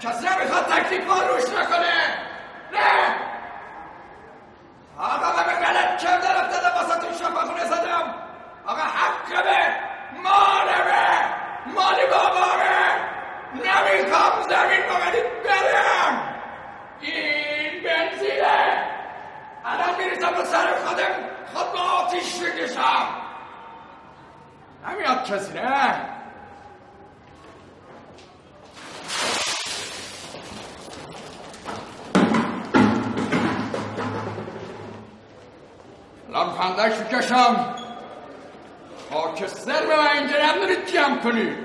کسی نمیخواد تکلیف ما روش نکنه. نه آقا من به غلط کرده رفتدم واسه تو شفاخونه زدم. آقا حقمه، مالمه، مالی بابامه. نمیخوام زمین بغدید برم. این بنزینه. الان میریزم به سر خودم، خود با آتیش بکشم. نمیاد کسی نه. الان خندش بکشم. خاکستر به من اینجا ندارید جمع کنید.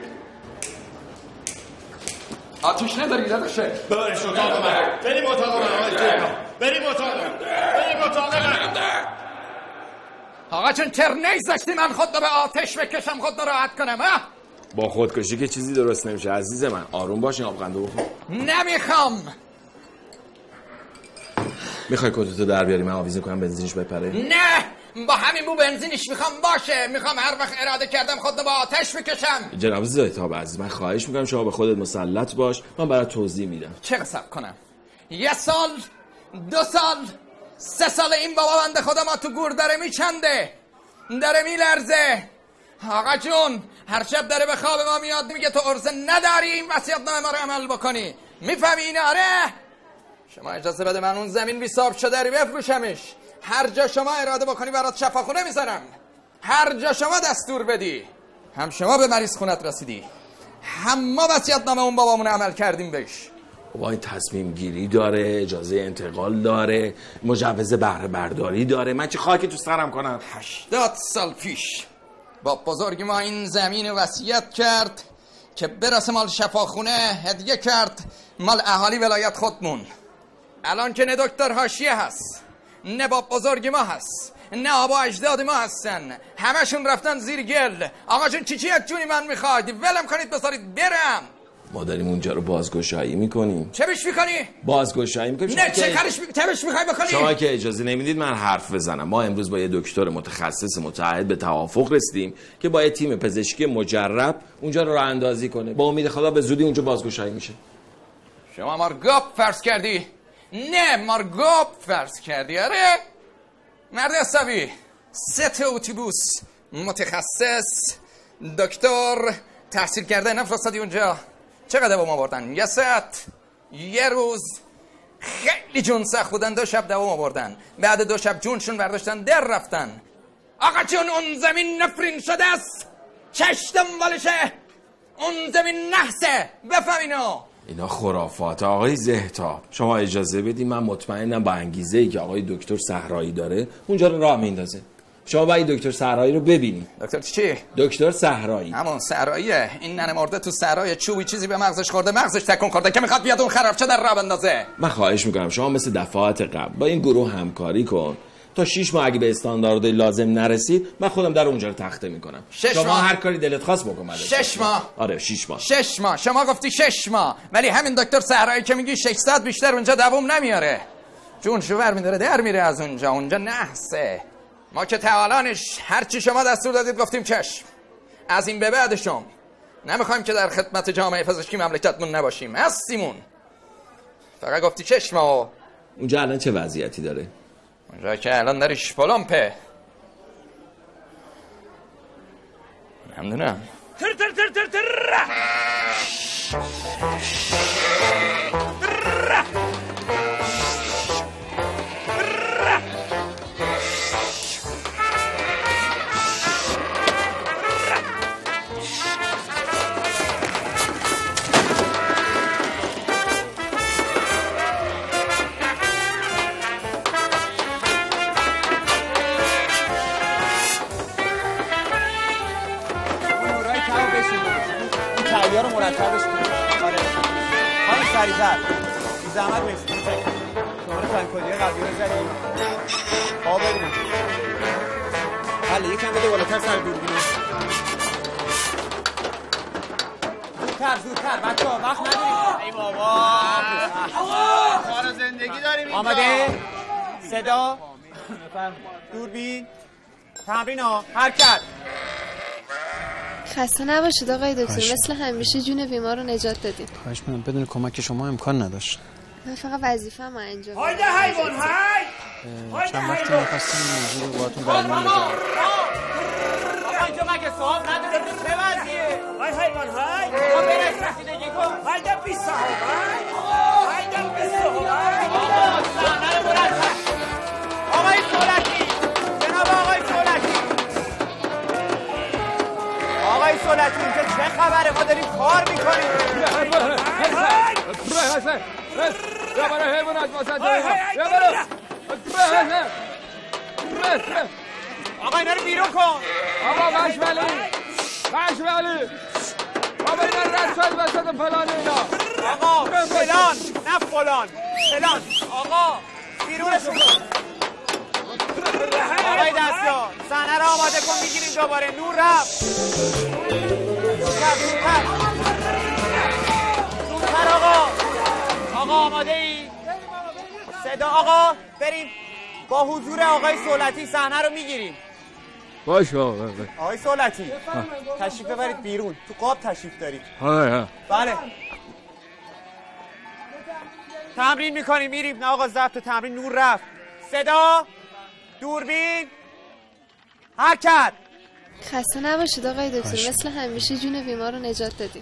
آتیش نداری داداشه. برش اتاق من. بریم اتاق من آقای جناب. بریم اتاق من. آقا چون ترنی زشتی من خود رو به آتش بکشم، خود رو راحت کنم ها؟ با خودکشی که چیزی درست نمیشه عزیز من. آروم باش، این آبغندو بخور. نمیخوام. میخوای کتتو در بیاری من آویزون کنم بنزینش بپره؟ نه، با همین بو بنزینش میخوام باشه. میخوام هر وقت اراده کردم خود رو با آتش بکشم. جناب ضیتاب عزیز من خواهش میکنم شما به خودت مسلط باش. من برات توضیح میدم. چه صبر کنم؟ 1 سال، 2 سال، 3 سال این بابا بنده خدا ما تو گور داره میچنده، داره میلرزه. آقا جون هر شب داره به خواب ما میاد میگه تو عرضه نداری این وصیت‌نامه ما رو عمل بکنی. میفهمی اینه؟ آره. شما اجازه بده من اون زمین بی‌صاحب شده رو بفروشمش. هر جا شما اراده بکنی برات شفاخونه میذارم. هر جا شما دستور بدی. هم شما به مریض خونت رسیدی، هم ما وصیت‌نامه اون بابامون عمل کردیم بهش. با این تصمیم گیری داره، اجازه انتقال داره، مجوز بهره برداری داره. من چه خاکی تو سرم کنم؟ 80 سال پیش با بزرگ ما این زمین وصیت کرد که برسه مال شفاخونه، هدیه کرد مال اهالی ولایت خودمون. الان که نه دکتر حاشیه هست، نه با بزرگ ما هست، نه آبا اجداد ما هستن، همشون رفتن زیر گل. آقا جون چی یک جونی من میخواید ولم کنید بذارید برم. ما داریم اونجا رو بازگشایی میکنیم. چه بیش میکنی؟ بازگشایی میکنیم. نه چه کارش تبش میخوای بکنی؟ شما که اجازه نمیدید من حرف بزنم. ما امروز با یه دکتر متخصص متعهد به توافق رسیدیم که با یه تیم پزشکی مجرب اونجا رو راه اندازی کنه. با امید خدا به زودی اونجا بازگشایی میشه. شما مارگوب فرض کردی؟ نه مارگوب فرض کردی. آره مرد حسابی 3 اتوبوس متخصص دکتر تحصیل کرده نفرستادی اونجا. چقدر دوام آوردن؟ 1 ساعت، 1 روز. خیلی جون سخت بودن. 2 شب دوام آوردن. بعد 2 شب جونشون برداشتن در رفتن. آقا چون اون زمین نفرین شده است، چش دنبالشه. اون زمین نحسه. بفهم اینو. اینا خرافات آقای ضیتاب. شما اجازه بدید من مطمئنم با انگیزه‌ای که آقای دکتر صحرایی داره اونجا رو راه میندازه. شما باید دکتر صحرایی رو ببینید. دکتر چی؟ دکتر صحرایی. همون صحراییه. این ننه مرده تو صحرای چوبی چیزی به مغزش خورده، مغزش تکون خورده که میخواد بیاد اون خرابچه در راه بندازه. من خواهش میکنم شما مثل دفعات قبل با این گروه همکاری کن. تا 6 ماه اگه به استانداردهای لازم نرسید من خودم در اونجا رو تخته میکنم. شما هر کاری دلت خواست بکن. 6 ماه. آره 6 ماه. 6 ماه. شما گفتی 6 ماه، ولی همین دکتر صحرایی که میگی 6 ساعت بیشتر اونجا دوام نمیاره. جون شوور میداره در میره از اونجا. اونجا نحسه. ما که تعالانش هر چی شما دستور دادید گفتیم چشم. از این به بعدشم نمیخوایم که در خدمت جامعه پزشکی مملکتمون نباشیم. هستیمون. فقط گفتی 6 ماه. اونجا الان چه وضعیتی داره؟ اونجا که الان داریش پلمپه. نمیدونم. تر تر تر تر تر. تایی‌ها رو مرتبش کنید. آره. خانم سریع‌تر. بی زحمت برسید. شماره تایم‌کدی قبلی رو زدید. آقا ببینم. بله یکم بده بالاتر سر دوربین. زودتر بچه‌ها وقت نداریم. ای بابا. کار زندگی داریم اینجا. آماده؟ صدا. دوربین. تمرین ها. حرکت. خسته نباشید آقای دکتر، مثل همیشه جون بیمار رو نجات دادید. خواهش می‌کنم، بدون کمک شما امکان نداشت. من فقط وظیفه‌مو انجام دادم. هایده حیوان های چند وقتی می‌خواستم این موضوع رو باهاتون در میون بذارم. آقا اینجا مگه صاحب نداره چه وضعیه؟ های حیوان های آقا برش رسیدگی کن. هایده بیسته های هایده بیسته های آقا صحنه رو مرتب. آقای سولتی، جناب آقای سولتی، آقای سولتی اینجا چه خبره؟ ما داریم کار میکنیم. آقا اینا رو بیرون کن. آقا بشمالی آقا من رد شد وسط فلان اینا. آقا فلان نه فلان فلان. آقا بیرونشون کن. آقای دستیار صحنه رو آماده کن، میگیریم دوباره. نور رفت. زودتر آقا. آقا آماده ای؟ صدا آقا بریم. با حضور آقای سولتی صحنه رو میگیریم. باشه آقای سولتی تشریف ببرید بیرون، تو قاب تشریف دارید. بله تمرین میکنیم، میریم. نه آقا ضبط تمرین. نور رفت. صدا، دوربین، حرکت. خسته نباشید آقای دکتر، مثل همیشه جون بیمار رو نجات دادید.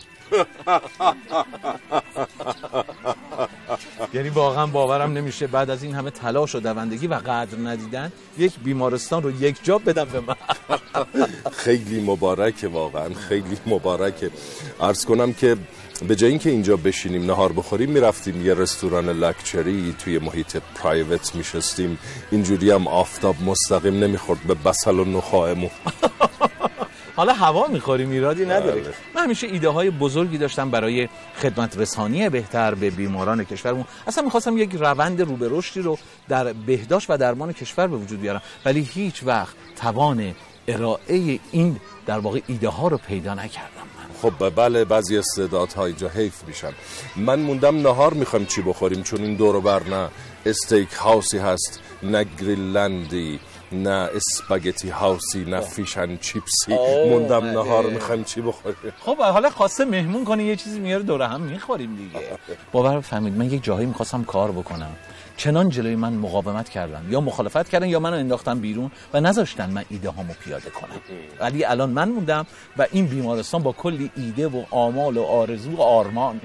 یعنی واقعا باورم نمیشه بعد از این همه تلاش و دوندگی و قدر ندیدن یک بیمارستان رو یک جا بدم به من. خیلی مبارکه، واقعا خیلی مبارکه. عرض کنم که به جای اینکه اینجا بشینیم نهار بخوریم میرفتیم یه رستوران لکچری توی محیط پرایوت میشستیم، اینجوری هم آفتاب مستقیم نمیخورد به بصل و نخاعمون. حالا هوا میخوریم ایرادی نداره. من همیشه ایده های بزرگی داشتم برای خدمت رسانی بهتر به بیماران کشورمون. اصلا میخواستم یک روند رو به رشدی رو در بهداشت و درمان کشور به وجود بیارم، ولی هیچ وقت توان ارائه این در واقع ایده ها رو پیدا نکردم. خب بله، بعضی استعدادها اینجا حیف میشن. من موندم نهار میخوایم چی بخوریم، چون این دور و بر نه استیک هاوسی هست، نه گریلندی، نه اسپاگتی هاوسی، نه فیشن چیپسی. موندم نهار میخوایم چی بخوریم. خب حالا خواسته مهمون کنه یه چیزی میاره دور هم میخوریم دیگه. باور بفرمایید من یک جایی میخواستم کار بکنم، چنان جلوی من مقاومت کردن یا مخالفت کردن یا منو انداختن بیرون و نذاشتن من ایده هامو پیاده کنم. ولی الان من موندم و این بیمارستان با کلی ایده و آمال و آرزو و آرمان.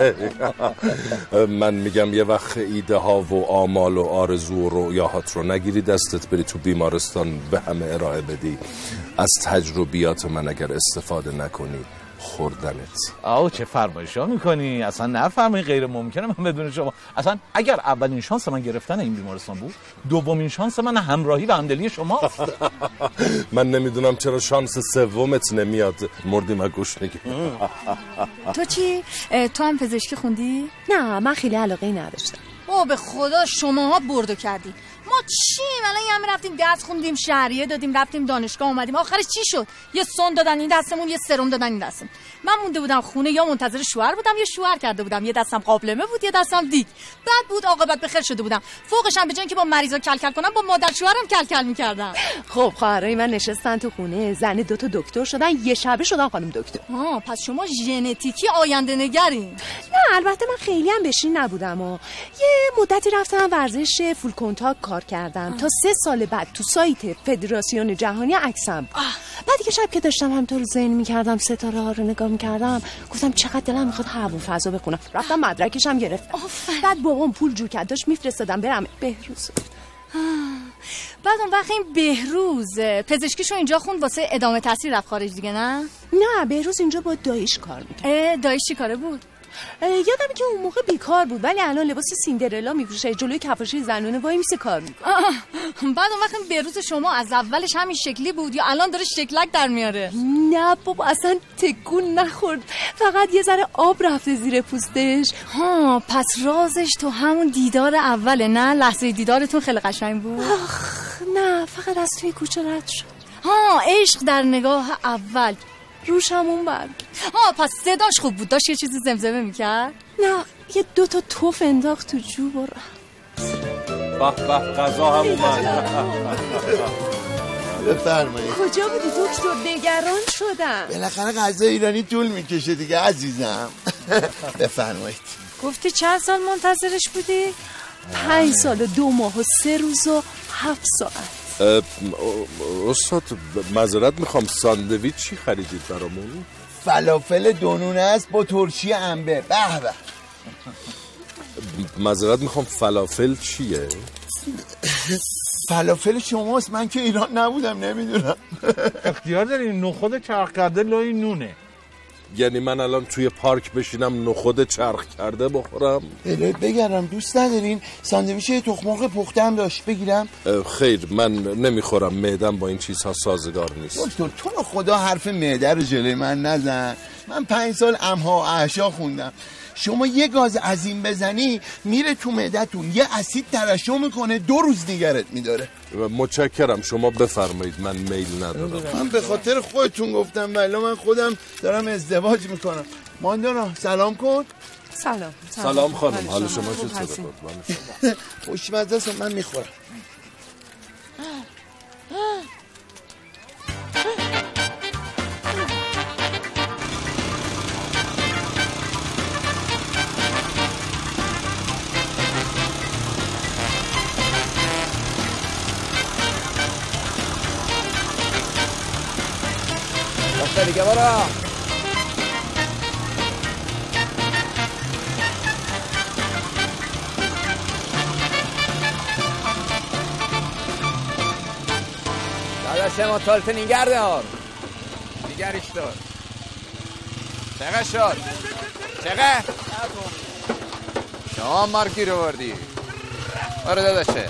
من میگم یه وقت ایده ها و آمال و آرزو و رویاهات رو نگیری دستت، بری تو بیمارستان به همه ارائه بدی. از تجربیات من اگر استفاده نکنی خوردنت. چه فرمایشا میکنی؟ اصلا نفهمی غیر ممکنه من بدون شما. اصلا اگر اولین شانس من گرفتن این بیمارستان بود، دومین شانس من همراهی و همدلی شماست. من نمیدونم چرا شانس سومت نمیاد. مردیم از گشنگی. تو چی؟ تو هم پزشکی خوندی؟ نه من خیلی علاقه نداشتم. به خدا شماها بردو کردی. ما چیم الان یه همه رفتیم درس خوندیم، شهریه دادیم، رفتیم دانشگاه، اومدیم آخرش چی شد؟ یه سون دادن این دستمون، یه سرم دادن این دستم. من مونده بودم خونه، یا منتظر شوهر بودم یا شوهر کرده بودم. یه دستم قابلمه بود، یه دستم دیگ. بعد بود عاقبت بخیر شده بودم. فوقش هم به جای اینکه با مریضا کلکل کنم با مادر شوهرم کلکل می‌کردم. خب خواهرای من نشستن تو خونه، زن 2 دکتر شدن، یه شبه شدن خانم دکتر. پس شما ژنتیکی آینده نگرین. نه البته من خیلی هم بشین نبودم یه مدتی رفتم ورزش فول کنتاکت کار کردم تا 3 سال بعد تو سایت فدراسیون جهانی عکسم. بعد که شب که داشتم همینطور ذهن می‌کردم، ستاره ها رو نگاه می‌کردم، گفتم چقدر دلم می‌خواد هوا فضا بخونم. رفتم مدرکش هم گرفت. بعد بابام پول جور کرد داشت میفرستادم برم بهروز. بعد اون وقت این بهروز پزشکیشو اینجا خوند واسه ادامه تحصیل رفت خارج دیگه؟ نه بهروز اینجا با دایش کار می‌کرد. دایش چی کاره بود؟ یادمه که اون موقع بیکار بود ولی الان لباس سیندرلا میفروشه، جلوی کفاشی زنونه وای میسه کار میکنه. بعد اون وقت بهروز شما از اولش همین شکلی بود یا الان داره شکلک در میاره؟ نه بابا اصلا تکون نخورد، فقط یه ذره آب رفته زیر پوستش. پس رازش تو همون دیدار اوله؟ نه لحظه دیدارتون خیلی قشنگ بود؟ نه فقط از توی کوچه رد شد. عشق در نگاه اول روشمون برگ. پس صداش خوب بود، داشت یه چیزی زمزمه میکرد؟ نه یه 2 توف انداخت تو جو برم. به غذا هم اومد. بفرمایید. کجا بودی دکتر؟ نگران شدم. بالاخره غذای ایرانی طول میکشه دیگه عزیزم. بفرمایید. گفتی چند سال منتظرش بودی؟ 5 سال و 2 ماه و 3 روز و 7 ساعت. استاد معذرت میخوام، ساندویچ چی خریدید برامون؟ فلافل دونونه است با ترشی انبه. به به. معذرت میخوام، فلافل چیه؟ فلافل شماست، من که ایران نبودم نمیدونم. اختیار داری، نخود چرخ کرده لای نونه. یعنی من الان توی پارک بشینم نخود چرخ کرده بخورم؟ بگرم دوست ندارین؟ ساندویچ تخم مرغ پخته هم داشت بگیرم؟ خیر، من نمیخورم، معدم با این چیزها سازگار نیست. دکتر تو رو خدا حرف معده رو جلوی من نزن. من 5 سال امها و احشا خوندم. شما یه گاز عظیم بزنی میره تو معدتون، یه اسید ترشح میکنه، 2 روز نگرت میداره. متشکرم، شما بفرمایید، من میل ندارم. من به خاطر خودتون گفتم، ولی من خودم دارم ازدواج میکنم. ماندانا سلام کن. سلام خانم، حال شما چطوره؟ خوشمزه است، من میخورم. دیگه برو. داداش ما تالت نیگردار دیگریش دار. چقه شد؟ چقه؟ شما مارکی رو بردی. برو داداشه.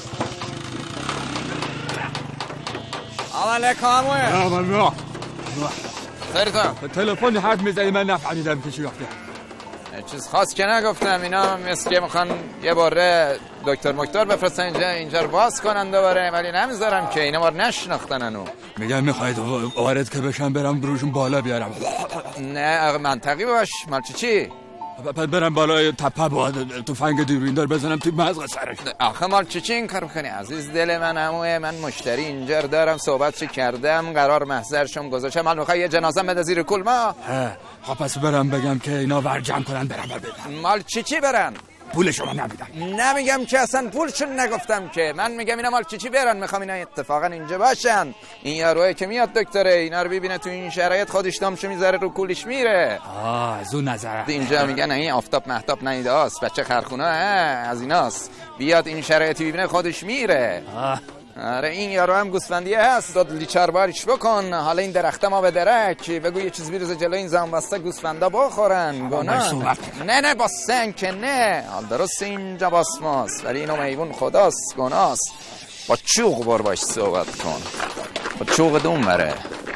آماله کاموه. خیرتم تلفن حرف میزنی من نفهمیدم که چی گفته. چیز خاص که نگفتم، اینا مثل که میخوان یه باره دکتر مکتر بفرستن اینجا رو باز کنن دوباره، ولی نمیذارم که اینا بار نشناختن انو. میگم میخواید وارد که بشن برم بروشون بالا بیارم. نه منطقی باش. مال چی؟ برم بالای تپه با تفنگ دوریندار بزنم توی مغز سرش. آخه مال چی این کارو کنی عزیز دل من؟ عموه من مشتری اینجا دارم، صحبتش کردم، قرار محضرشم گذاشتم. مال میخوای یه جنازه بده زیر کول ما؟ خب پس برم بگم که اینا ورجم کنن برم بدم. مال چی برن؟ پول شما نمیدم. نمیگم که اصلا پولشون نگفتم که، من میگم اینا مال چی برن، میخوام اینا اتفاقا اینجا باشن. این یاروی که میاد دکتره اینا رو ببینه تو این شرایط خودش دامشو میذاره رو کولش میره. از اون نظر اینجا میگن این آفتاب مهتاب نیده است، بچه خرخونه از ایناست، بیاد این شرایطی ببینه خودش میره. آره این یارو هم گوسفندیه هست، داد لیچارباریش بکن. حالا این درخته ما به درک بگو یه چیز بیرزه جلو این زنبسته گوسفندا بخورن. گناه نه با سنگ که نه. حال درست اینجا باسماست ولی اینو میوون خداست، گناست. با چوغ بار باش صحبت کن، با چوغ دوم بره.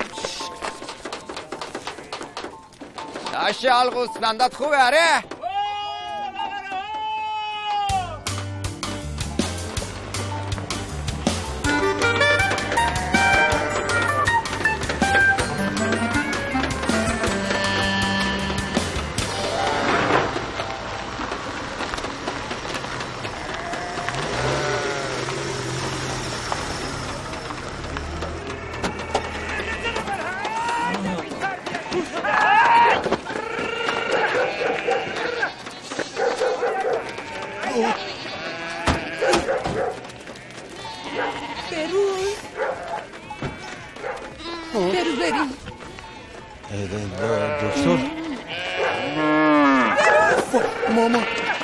داشته حال گوسفندات خوبه؟ آره دکتر ماما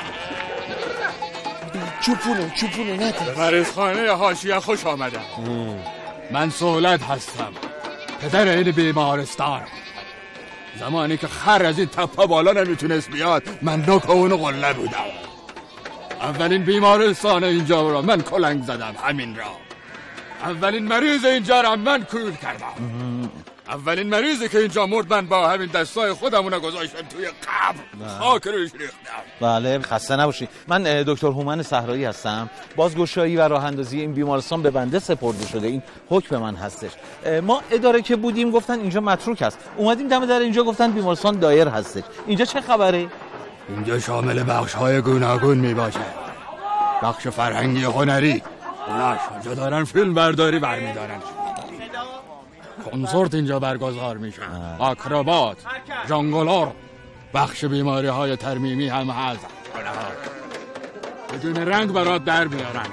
چوپونه نده. مریض خانه حاشیه خوش آمدم. من سهولت هستم، پدر این بیمارستان. زمانی که خر از این تپه بالا نمیتونست بیاد من نوک اونو قله بودم. اولین بیمارستان اینجا را من کلنگ زدم، همین را. اولین مریض اینجا را من کور کردم. اولین مریضی که اینجا مرد من با همین دستای خودمون گذاشتم توی قبر، خاک روش ریختم. بله خسته نباشید. من دکتر هومن صحرایی هستم. بازگشایی و راه اندازی این بیمارستان به بنده سپرده شده، این حکم من هستش. ما اداره که بودیم گفتن اینجا متروک است، اومدیم دم در اینجا گفتن بیمارستان دایر هستش. اینجا چه خبره؟ اینجا شامل بخش‌های گوناگون میباشه. بخش فرهنگی هنری، اوناش اونجا دارن فیلم برداری برمیدارن. کنسرت اینجا برگزار میشه. آکروبات، جانگلر، بخش بیماری های ترمیمی هم هست. بدون رنگ برات در بیارن.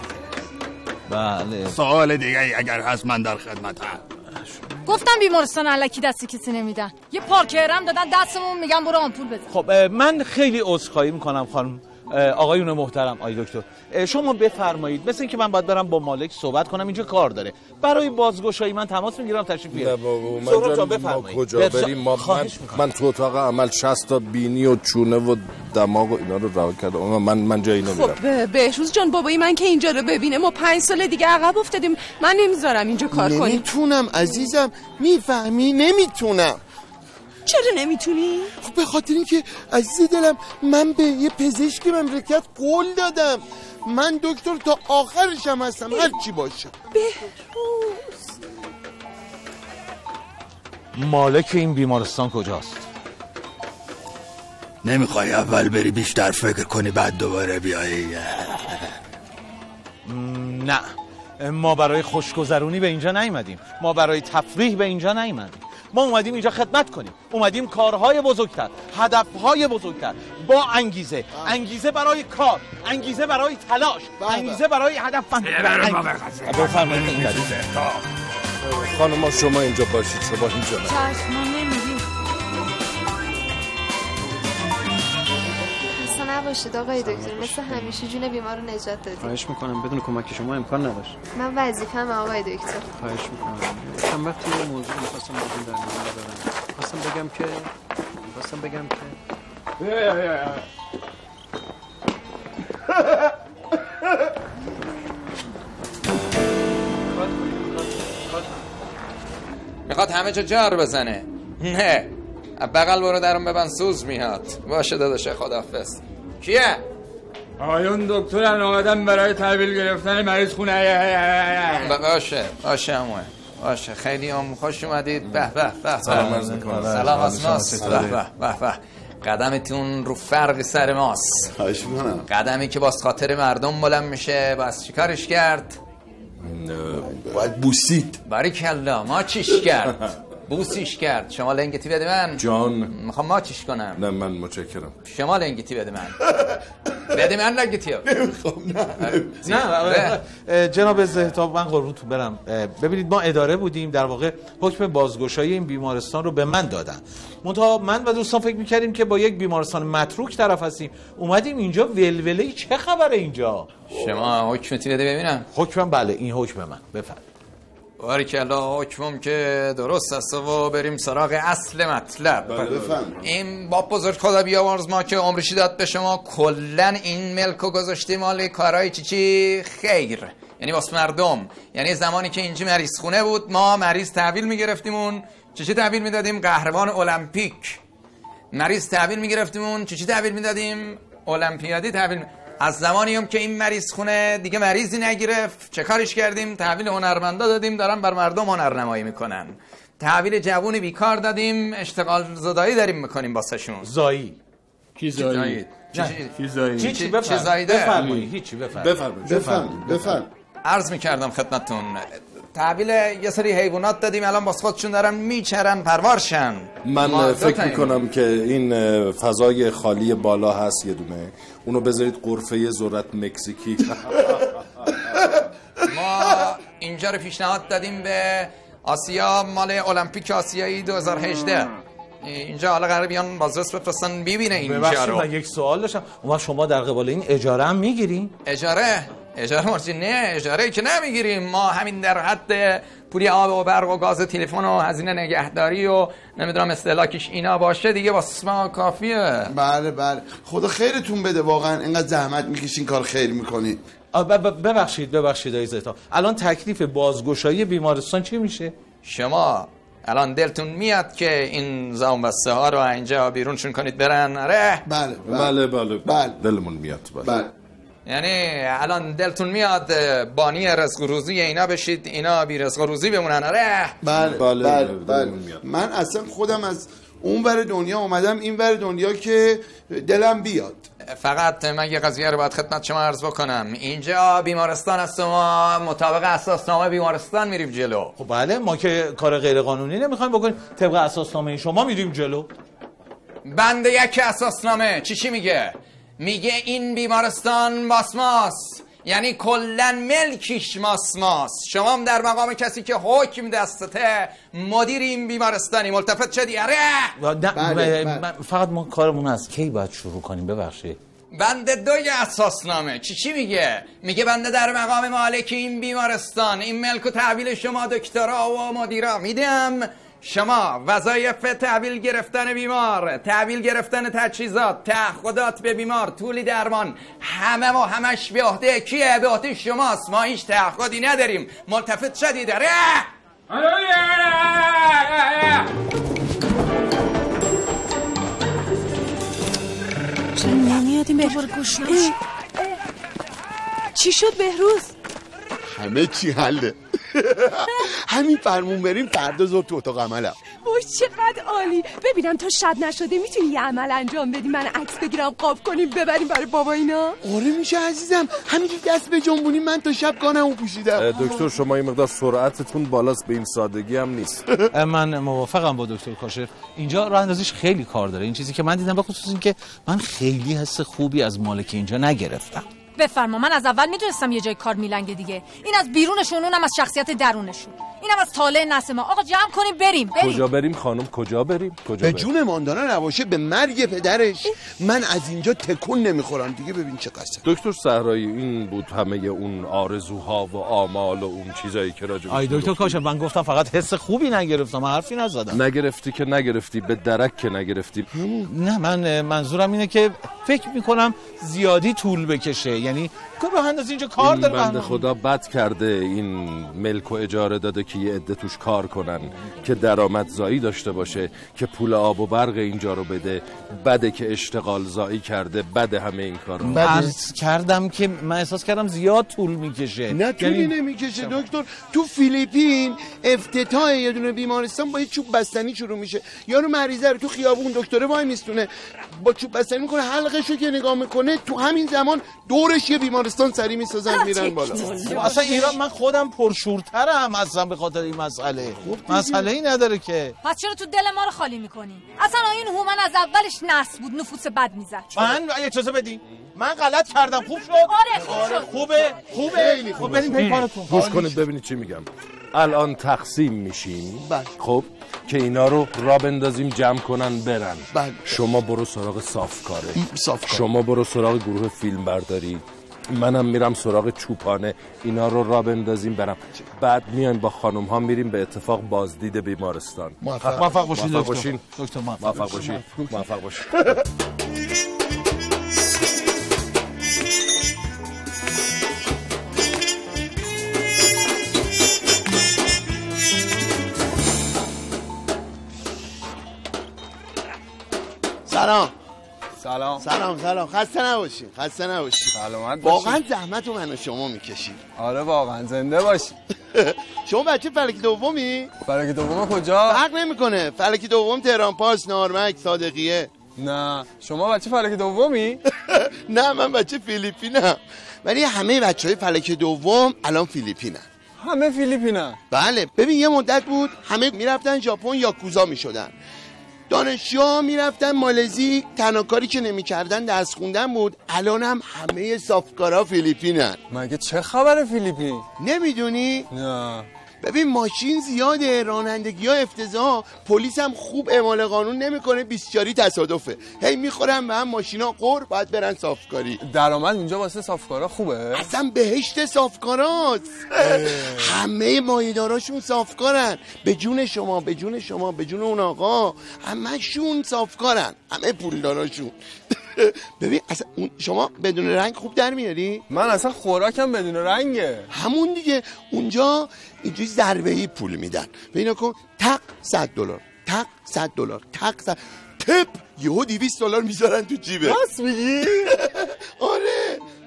بله. سوال دیگه اگر هست من در خدمتم. گفتم بیمارستان الکی دستی کسی نمیدن. یه پارکرم دادن دستمون میگن برو آمپول بزن. خب من خیلی عذرخواهی میکنم خانم آقایون محترم. آقای دکتر شما بفرمایید. مثل اینکه من باید برم با مالک صحبت کنم، اینجا کار داره. برای بازگشایی من تماس میگیرم تشریف بیارید. ما کجا بریم؟ من تو اتاق عمل 60 تا بینی و چونه و دماغ و اینا رو رها کردم. من جایی نمیرم. خب بهروز جان بابایی من که اینجا رو ببینه ما 5 سال دیگه عقب افتادیم. من نمیذارم اینجا کار کنیم. نمیتونم عزیزم، میفهمی؟ نمیتونم. چرا نمیتونی؟ خب به خاطر اینکه عزیز دلم من به یه پزشک مملکت قول دادم. من دکتر تا آخرشم هستم هر چی باشه. بهروز مالک این بیمارستان کجاست؟ نمیخوای اول بری بیشتر فکر کنی بعد دوباره بیایی؟ نه، ما برای خوشگذرونی به اینجا نیومدیم. ما برای تفریح به اینجا نیومدیم. ما اومدیم اینجا خدمت کنیم. اومدیم کارهای بزرگتر، هدفهای بزرگتر، با انگیزه. انگیزه برای کار، انگیزه برای تلاش، انگیزه برای هدف. بفرمایید خانم شما اینجا باشید. شما اینجا نه. چشم ما نمیدیم. خسته نباشید آقای دکتر، مثل همیشه جون بیمار رو نجات دادید. خواهش میکنم، بدون کمک شما امکان نداشت. من وظیفه‌م آقای دکتر. خواهش میکنم. چند وقتی یه موضوع می‌خواستم بگم در میون دارم. می‌خواستم بگم که میخواد همه جا جار بزنه. نه بغل برو درم ببند، سوز میاد. باشه داداش، خداحافظ. کیه؟ آیون دکترن آمدن برای تحویل گرفتن مریض خونه. باشه اموه باشه. خیلی هم خوش اومدید. به سلام عرض میکنم. سلام از ماست. به قدمتون رو فرق سر ماست. خواهش میکنم. قدمی که باز خاطر مردم بلند میشه. باز چی کارش کرد؟ باید بوسید. باریکلا. ما چیش کرد؟ بوسیش کرد. شما لنگتی بده من. جان میخوام ما چیش کنم. نه من متشکرم. شما لنگتی بده من. بده من لنگتی. نمیخوام. نه جناب زهتاب من قربونتون برم. ببینید ما اداره بودیم، در واقع حکم بازگشایی این بیمارستان رو به من دادن. منتها من و دوستان فکر میکردیم که با یک بیمارستان متروک طرف هستیم، اومدیم اینجا ولوله. چه خبره اینجا؟ شما حکمتی بده ببینم. حکمم؟ بله این حکم من. بفرمایید. باریکلا. حکمم که درست است و بریم سراغ اصل مطلب. این با بزرگ خدا بیاورز ما که عمرشی داد به شما کلن این ملکو گذاشته مال کارهای چی خیر، یعنی واسه مردم. یعنی زمانی که اینجا مریض خونه بود ما مریض تحویل میگرفتیمون چی تحویل میدادیم؟ قهرمان المپیک. مریض تحویل میگرفتیمون چی تحویل میدادیم؟ المپیادی تحویل. از زمانی هم که این مریض خونه دیگه مریضی نگرفت چه کارش کردیم؟ تحویل هنرمندا دادیم، دارن بر مردم هنرنمایی میکنن. تحویل جوون بیکار دادیم، اشتغال زدایی داریم میکنیم واسهشون. زایی. کی زایی؟ چی زایی؟ چی بفرمایید. هیچی بفرمایید. عرض میکردم خدمتتون تحویل یه سری حیوانات دادیم، الان باز خودشون دارن میچرن پروارشن. من فکر میکنم که این فضای خالی بالا هست یه دونه، اونو بذارید غرفه ذرت مکزیکی. ما اینجا رو پیشنهاد دادیم به آسیا، مال المپیک آسیایی 2018. اینجا حالا قراره بیان بازرس بفرستن ببینه اینجا رو. من یک سوال داشتم. اون شما در قبال این اجاره هم میگیرین؟ اجاره مرسی؟ نه اجاره که نمیگیریم. ما همین در حد پولی آب و برق و گاز تلفن و هزینه نگهداری و نمیدونم استهلاکش اینا باشه دیگه واسه ما کافیه. بله خدا خیرتون بده، واقعا اینقدر زحمت میکشین کار خیر میکنین. ببخشید آقای زهتاب، الان تکلیف بازگشایی بیمارستان چی میشه؟ شما الان دلتون میاد که این زوم بسته ها رو اینجا بیرونشون کنید برن؟ آره بله دلمون میاد. بله. یعنی الان دلتون میاد بانی رزق و روزی اینا بشید، اینا بی رزق و روزی بمونن؟ آره بله. من اصلا خودم از اون ور دنیا اومدم این ور دنیا که دلم بیاد. فقط من یه قضیه رو باید خدمت شما عرض بکنم. اینجا بیمارستان است و ما مطابق اساسنامه بیمارستان میریم جلو. خب بله، ما که کار غیر قانونی نمیخوایم بکنیم، طبق اساسنامه شما میریم جلو. بند یک اساسنامه چی میگه؟ میگه این بیمارستان ماسماس، یعنی کلن ملکیش ماسماس. شما هم در مقام کسی که حکم دستته مدیر این بیمارستانی، ملتفت شدی؟ بله. فقط ما کارمون از کی باید شروع کنیم؟ ببخشید. بند 2 اساسنامه چی میگه؟ میگه بنده در مقام مالک این بیمارستان این ملک و تحویل شما دکترا و مدیرا میدم. شما وظایف تحویل گرفتن بیمار، تحویل گرفتن تجهیزات، تعهدات به بیمار، طول درمان، همه و همش به عهده کیه؟ به عهده شماست. ما هیچ تعهدی نداریم. ملتفت شدی داره؟ چرا نمیادیم دوباره گوش نشد. چی شد بهروز؟ همه چی حله. همین فرمون بریم فردا زور تو اتاق عملم. وای چقدر عالی. ببینم تا شب نشده میتونی یه عمل انجام بدی، من عکس بگیرم قاب کنیم ببریم برای بابا اینا؟ آره میشه عزیزم، همینجوری دست به جنبونی من تا شب گانمو پوشیدم. دکتر شما این مقدار سرعتتون بالاست، به این سادگی هم نیست. من موافقم با دکتر کاشف. اینجا راه اندازیش خیلی کار داره. این چیزی که من دیدم، به خصوص این که من خیلی حس خوبی از مالک اینجا نگرفتم. بفرما، من از اول میدونستم یه جای کار میلنگه دیگه. این از بیرونشون، اونم از شخصیت درونشون، اینم از طالع نسل ما. آقا جمع کنیم بریم. کجا بریم خانم؟ کجا بریم؟ به جون ماندانا نباشه به مرگ پدرش. من از اینجا تکون نمیخورم دیگه. ببین چه قصه. دکتر صحرایی این بود همه اون آرزوها و آمال و اون چیزایی که راجع آی دکتر کاشف، من گفتم فقط حس خوبی نگرفتم، حرفی نزدم. نگرفتی که نگرفتی، به درک که نگرفتی. نه، من منظورم اینه که فکر میکنم زیادی طول بکشه. یعنی به اندازه اینجا کار داره. بنده خدا بد کرده این ملک و اجاره داده که یه عده توش کار کنن، که درآمدزایی داشته باشه، که پول آب و برق اینجا رو بده. بده که اشتغال زایی کرده، بده همه این کارا. عرض کردم که من احساس کردم زیاد طول میکشه. نه طولی نمیکشه دکتر. تو فیلیپین افتتاح یه دونه بیمارستان با یه چوب بستنی شروع میشه. یارو مریضه رو تو خیابون دکتره وای میستونه، با چوب بستنی میکنه، حلقشو که نگاه میکنه تو همین زمان دورش یه بیمارستان سری میسازن میرن بالا. اصلا ایران من خودم پرشورترم اصلا به خاطر این مسئله. مسئله ای نداره که. پس چرا تو دل ما رو خالی میکنی؟ اصلا این هومن از اولش نس بود، نفوس بد میزد. من اجازه بدین، من غلط کردم. خوب شد؟ آره خوب شد. خوبه. خب بریم پی کارتون. گوش کنید ببینید چی میگم. الان تقسیم میشیم. خب که اینا رو را بندازیم جمع کنن برن. شما برو سراغ صافکاره. شما برو سراغ گروه فیلم برداری. منم میرم سراغ چوپانه. اینا رو را بندازیم برم. بعد میایم با خانم ها میریم به اتفاق بازدید بیمارستان. موفق باشین دکتر. موفق باشین. موفق باشین. سلام. خسته نباشین. سلامت باشین. واقعا زحمت رو من و شما میکشید. آره واقعا زنده باشین. شما بچه فلکی دومی؟ فلکی دوم کجا؟ فرق نمیکنه. فلکی دوم تهران پاس، نارمک، صادقیه. نه شما بچه فلکی دومی؟ نه من بچه فیلیپینم. ولی همه بچهای فلکی دوم الان فیلیپینن. همه فیلیپینن؟ بله. ببین یه مدت بود همه میرفتن ژاپن یاکوزا میشدن. دانشجوها میرفتن مالزی، تنها کاری که نمیکردن درس خوندن بود. الان هم همه صافکارا فیلیپینن. مگه چه خبر فیلیپین؟ نمیدونی؟ نه. ببین ماشین زیاده، رانندگی ها افتضاح، پلیس هم خوب اعمال قانون نمیکنه، 24 تصادفه، هی میخورن به هم ماشینا قور، باید برن صافکاری. درآمد اونجا واسه صافکارا خوبه؟ اصلا بهشت صافکاراست. همه مایه‌داراشون صافکارن. به جون شما، به جون شما، به جون اون آقا، همشون صافکارن، همه پولداراشون. ببین اصلا شما بدون رنگ خوب در میاری؟ من اصلا خوراکم بدون رنگه. همون دیگه. اونجا اینجوری ضربه‌ای پول میدن. ببین کن تق $100، تق $100، تق 100، تپ یهو $200 میذارن تو جیبه. راست میگی؟ آره. بعد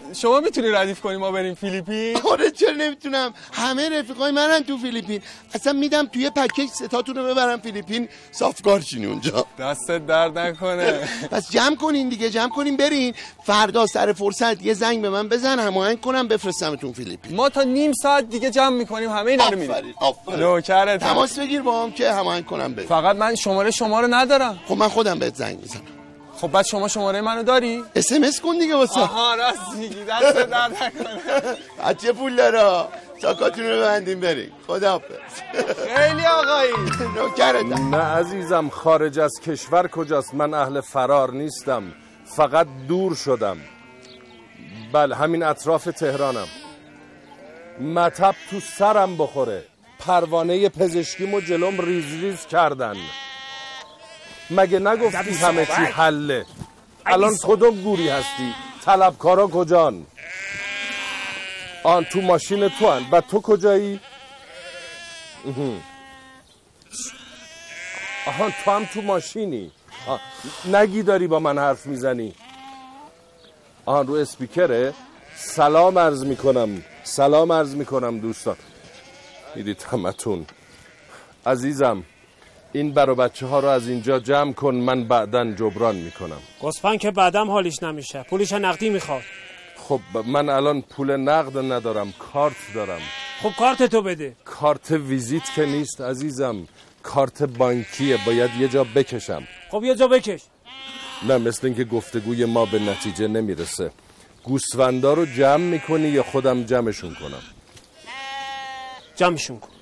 شما میتونی ردیف کنی ما بریم فیلیپین؟ آره چرا نمیتونم، همه رفیقای منن تو فیلیپین، اصلا میدم توی پکیج ستاتون رو ببرم فیلیپین صافکار چینی اونجا. دستت درد نکنه. پس جمع کنین دیگه، جمع کنین برین، فردا سر فرصت یه زنگ به من بزن هماهنگ کنم بفرستمتون فیلیپین. ما تا نیم ساعت دیگه جمع میکنیم همه اینا رو میریم. نوکرت. تماس بگیر با هم که هماهنگ کنم بریم. فقط من شماره شما رو ندارم. خب من خودم بهت زنگ میزنم. خب بعد شما شماره منو داری؟ SMS کن دیگه واسه. آها راست میگی، دست درد نکنه. بچه پول دارا ساکاتون رو ببندیم بریم. خداحافظ. خیلی آقایی. نوکرتم. نه عزیزم، خارج از کشور کجاست؟ من اهل فرار نیستم، فقط دور شدم. بله همین اطراف تهرانم. مطب تو سرم بخوره، پروانه پزشکیمو جلوم ریز ریز کردن. مگه نگفتی همه چی حله؟ الان کدوم گوری هستی؟ طلبکارا کجان؟ آن تو ماشین تو هن. بعد تو کجایی؟ آها تو هم تو ماشینی. نگی داری با من حرف میزنی. آن رو اسپیکره. سلام عرض میکنم، سلام عرض میکنم دوستان. میدید همتون عزیزم، این برا بچه ها رو از اینجا جمع کن، من بعدن جبران میکنم. گسپن که بعدم حالیش نمیشه، پولش نقدی میخواد. خب من الان پول نقد ندارم، کارت دارم. خب کارت تو بده. کارت ویزیت که نیست عزیزم، کارت بانکیه، باید یه جا بکشم. خب یه جا بکش. نه مثل اینکه گفتگوی ما به نتیجه نمیرسه. گوسفندا رو جمع میکنی یا خودم جمعشون کنم؟ جمعشون کن.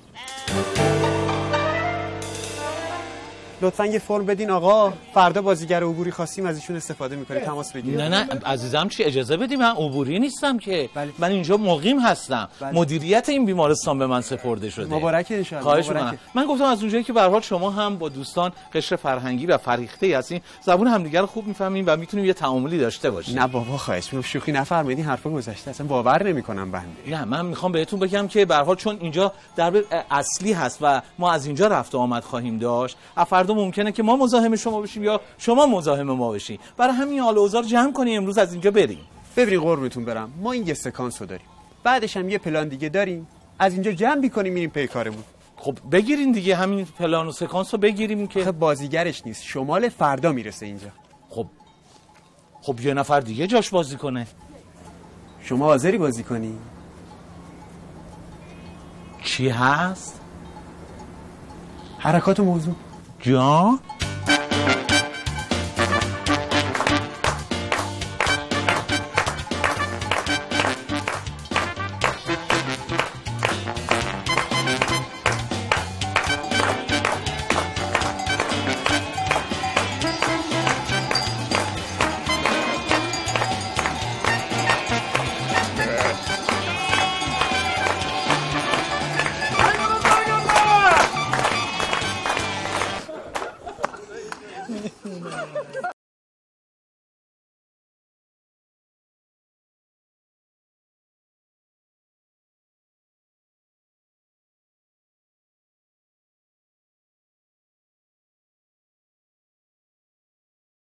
لطفاً یه فرم بدین آقا، فردا بازیگر عبوری خواستیم از ایشون استفاده میکنیم، تماس بگیر. نه عزیزم چی اجازه بدی، من عبوری نیستم که. من اینجا مقیم هستم. مدیریت این بیمارستان به من سپرده شده. مبارک ان شاء الله. خواهش می‌کنم. من گفتم از اونجایی که به هر حال شما هم با دوستان قشر فرهنگی و فریخته‌ای هستین، زبون همدیگه رو خوب می‌فهمین و میتونیم یه تعاملی داشته باشیم. نه بابا خواهش می‌کنم، شوخی نفرمایید، این حرفا گذشته، اصلا باور نمی‌کنم بنده. نه من میخوام بهتون بگم که به هر حال چون اینجا درب اصلی هست و ما از اینجا رفت و آمد خواهیم داشت، فردا ممکنه که ما مزاحم شما بشیم یا شما مزاحم ما بشین. برای همین حال اوزار جمع کنیم امروز از اینجا بریم. ببری قربونتون برم، ما این یه سکانس رو داریم، بعدش هم یه پلان دیگه داریم، از اینجا جمع می‌کنیم میریم پی کارمون. خب بگیرین دیگه همین پلان و سکانس رو بگیریم که بازیگرش نیست، شمال فردا میرسه اینجا. خب یه نفر دیگه جاش بازی کنه. شما حاضری بازی کنی؟ چی هست؟ حرکات موضوع جان